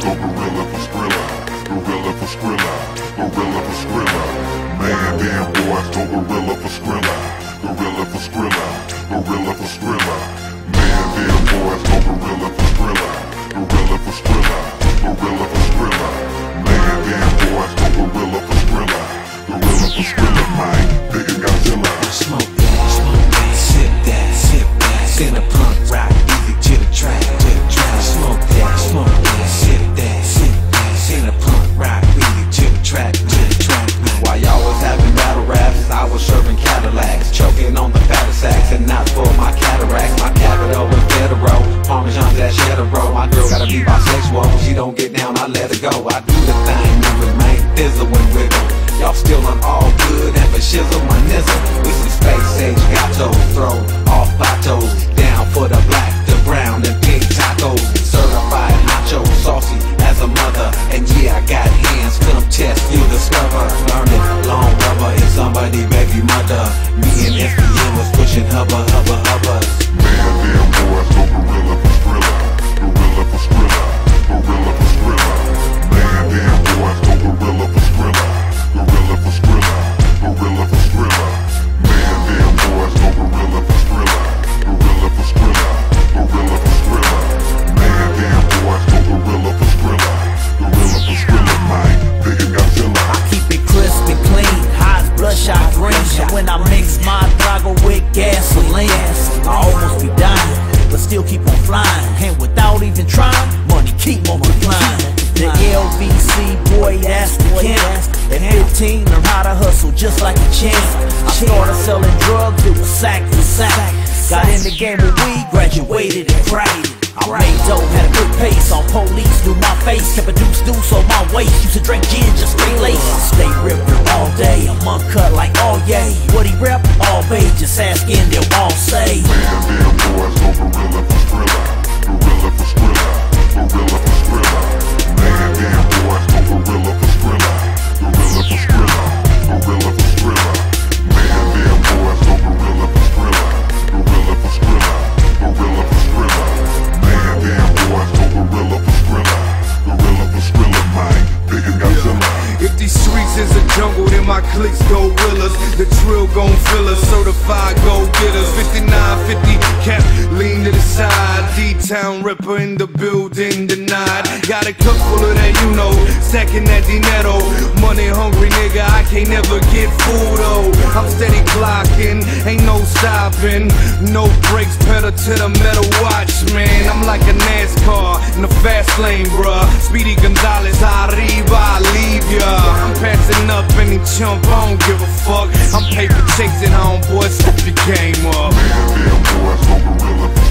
go gorilla for Skrilla. Gorilla for Skrilla. Gorilla for Skrilla. Man, damn boys go gorilla for Skrilla. Gorilla for Skrilla. Gorilla for Skrilla. Man, damn boys go gorilla for Skrilla. Gorilla for Skrilla. Gorilla for Skrilla. Man, damn boys go gorilla for Skrilla. Gorilla for Skrilla, man. Bigger Godzilla. Smoke that, sip that, send a punk rock music to the track, Smoke that, sip that, send a punk rock music to the track, While y'all was having battle raps, I was serving Cadillacs, choking on the fatter sacks, and not for my cataracts. My capital was Federal, Parmesan's at Cheddar Roll. My girl gotta be bisexual, when she don't get down, I let her go. I do the thing, man, thizzle and wiggle. Y'all still on all good, and for shizzle my nizzle. We some space age gatos, throw off plateaus, down for the black, the brown, and pink tacos. Certified nacho, saucy as a mother, and yeah, I got hands, come test, you discover. Learning long rubber is somebody baby mother. Me and SPM was pushing hubbers. Man, damn boys go gorilla for Skrilla. Gorilla for Skrilla. Gorilla for Skrilla. Man, damn boys go gorilla for Skrilla. Gorilla for Skrilla. Gorilla for Skrilla. Man, damn boys go gorilla for Skrilla. Gorilla for Skrilla. Gorilla for Skrilla. Man, damn boys go gorilla for Skrilla. Gorilla for Skrilla, man. Bigger Godzilla. I keep it crisp and clean, high as bloodshot green. And when I mix my Drago with gasoline, I almost be dying, but still keep on flying. And without even trying, money keep multiplying. The LVC, boy, that's the camp. At 15, learn how to hustle just like a champ. I started selling drugs, it was sack for sack. Got in the game with weed, graduated and prayed. I made dope, had a good pace on police, knew my face, kept a deuce on my waist. Used to drink gin, just straight lace. Stay ripping all day, I'm uncut like all yay. What he rep? All bay, just asking, they'll all say. Man, damn boys go gorilla for Skrilla. Gorilla for Skrilla. Gorilla for Skrilla. Man, damn boys go gorilla for Skrilla. Gorilla for Skrilla. Gorilla for Skrilla. Man, damn boys go gorilla for Skrilla. Gorilla for Skrilla. Gorilla for Skrilla. Man, damn boys go gorilla for Skrilla. Gorilla for Skrilla, man. Bigger Godzilla. If these streets is a jungle, then my cliques go willas. The drill gon' fill us, certified go getters. 5950 cap, lean to the side. D-Town Ripper in the building denied. Got a cup full of that, you know, stacking that dinero. Money hungry nigga, I can't never get food though. I'm steady clocking, ain't no stopping. No brakes, pedal to the metal watch, man. I'm like a NASCAR in the fast lane, bruh. Speedy Gonzalez, arriba, I leave ya. I'm passing up any chump, I don't give a fuck. I'm paper chasing homeboy, step your game up. Man, damn boys go gorilla for